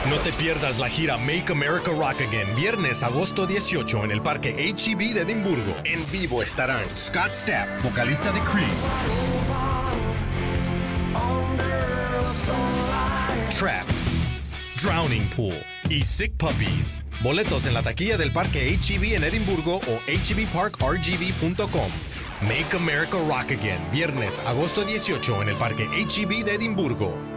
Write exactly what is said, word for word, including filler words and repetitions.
No te pierdas la gira Make America Rock Again, viernes, agosto dieciocho, en el Parque H E B de Edimburgo. En vivo estarán Scott Stapp, vocalista de Creed, Trapped, Drowning Pool y Sick Puppies. Boletos en la taquilla del Parque H E B en Edimburgo o h e b park r g v punto com. Make America Rock Again, viernes, agosto dieciocho, en el Parque H E B de Edimburgo.